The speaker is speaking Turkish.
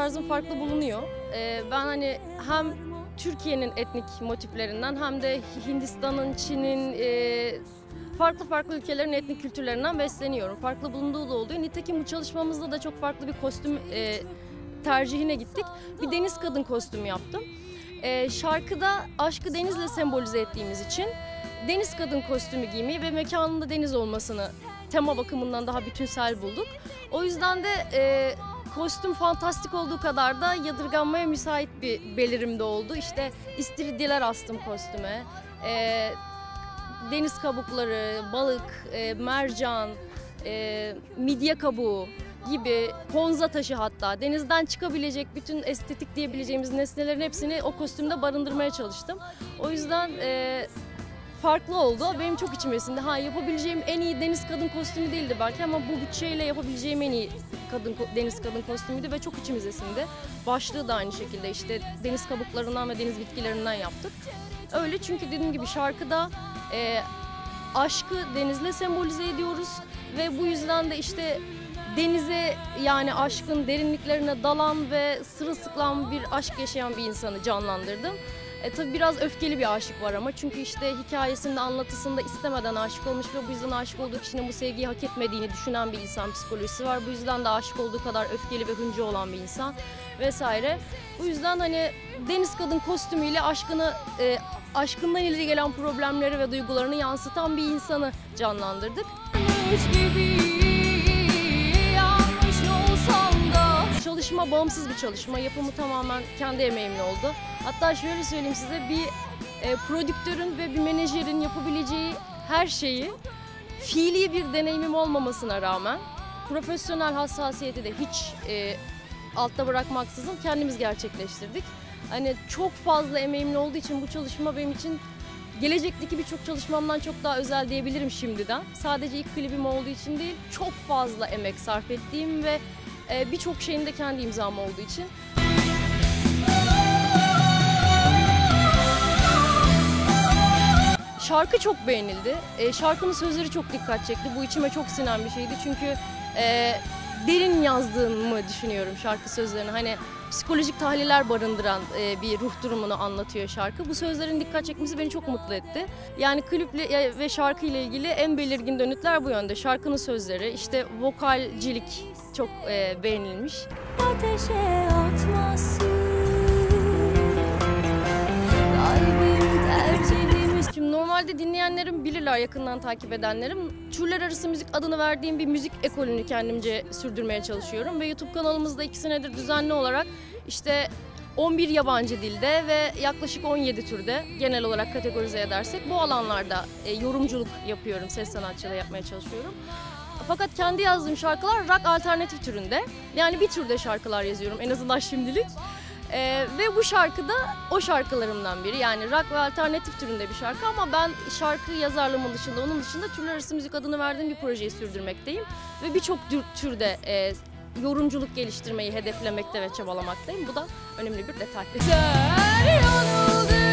tarzım farklı bulunuyor. Ben hani hem Türkiye'nin etnik motiflerinden hem de Hindistan'ın, Çin'in, farklı ülkelerin etnik kültürlerinden besleniyorum. Farklı bulunduğu da oluyor. Nitekim bu çalışmamızda da çok farklı bir kostüm tercihine gittik. Bir deniz kadın kostümü yaptım. Şarkıda aşkı denizle sembolize ettiğimiz için deniz kadın kostümü giymeyi ve mekanında deniz olmasını tema bakımından daha bütünsel bulduk. O yüzden de kostüm fantastik olduğu kadar da yadırganmaya müsait bir belirimde oldu. İşte istiridyeler astım kostüme. Deniz kabukları, balık, mercan, midye kabuğu gibi, ponza taşı, hatta denizden çıkabilecek bütün estetik diyebileceğimiz nesnelerin hepsini o kostümde barındırmaya çalıştım. O yüzden farklı oldu. Benim çok içime sindi. Yapabileceğim en iyi deniz kadın kostümü değildi belki ama bu bütçeyle yapabileceğim en iyi deniz kadın kostümüydü ve çok içimize sindi. Başlığı da aynı şekilde işte deniz kabuklarından ve deniz bitkilerinden yaptık. Öyle, çünkü dediğim gibi şarkıda aşkı denizle sembolize ediyoruz ve bu yüzden de işte denize, yani aşkın derinliklerine dalan ve sırılsıklam bir aşk yaşayan bir insanı canlandırdım. Tabii biraz öfkeli bir aşık var ama, çünkü işte hikayesinde, anlatısında istemeden aşık olmuş ve bu yüzden aşık olduğu kişinin bu sevgiyi hak etmediğini düşünen bir insan psikolojisi var. Bu yüzden de aşık olduğu kadar öfkeli ve hıncı olan bir insan vesaire. Bu yüzden hani deniz kadın kostümüyle aşkından ileri gelen problemleri ve duygularını yansıtan bir insanı canlandırdık. Çalışma bağımsız bir çalışma. Yapımı tamamen kendi emeğimle oldu. Hatta şöyle söyleyeyim size, bir prodüktörün ve bir menajerin yapabileceği her şeyi fiili bir deneyimim olmamasına rağmen profesyonel hassasiyeti de hiç altta bırakmaksızın kendimiz gerçekleştirdik. Hani çok fazla emeğimle olduğu için bu çalışma benim için gelecekteki birçok çalışmamdan çok daha özel diyebilirim şimdiden. Sadece ilk klibim olduğu için değil, çok fazla emek sarf ettiğim ve birçok şeyin de kendi imzam olduğu için. Şarkı çok beğenildi. Şarkının sözleri çok dikkat çekti. Bu içime çok sinen bir şeydi. Çünkü derin yazdığımı düşünüyorum şarkı sözlerini. Hani psikolojik tahliller barındıran bir ruh durumunu anlatıyor şarkı. Bu sözlerin dikkat çekmesi beni çok mutlu etti. Yani kliple ve şarkı ile ilgili en belirgin dönütler bu yönde. Şarkının sözleri, işte vokalcilik çok beğenilmiş. Ateşe atmasın, şimdi normalde dinleyenlerim bilirler, yakından takip edenlerim. Türler arası müzik adını verdiğim bir müzik ekolünü kendimce sürdürmeye çalışıyorum ve YouTube kanalımızda 2 senedir düzenli olarak işte 11 yabancı dilde ve yaklaşık 17 türde, genel olarak kategorize edersek, bu alanlarda yorumculuk yapıyorum, ses sanatçılığı yapmaya çalışıyorum. Fakat kendi yazdığım şarkılar rock alternatif türünde, yani bir türde şarkılar yazıyorum en azından şimdilik. Ve bu şarkı da o şarkılarımdan biri, yani rock ve alternatif türünde bir şarkı ama ben şarkı yazarlığımın dışında, onun dışında türler arası müzik adını verdiğim bir projeyi sürdürmekteyim. Ve birçok türde yorumculuk geliştirmeyi hedeflemekte ve çabalamaktayım. Bu da önemli bir detay.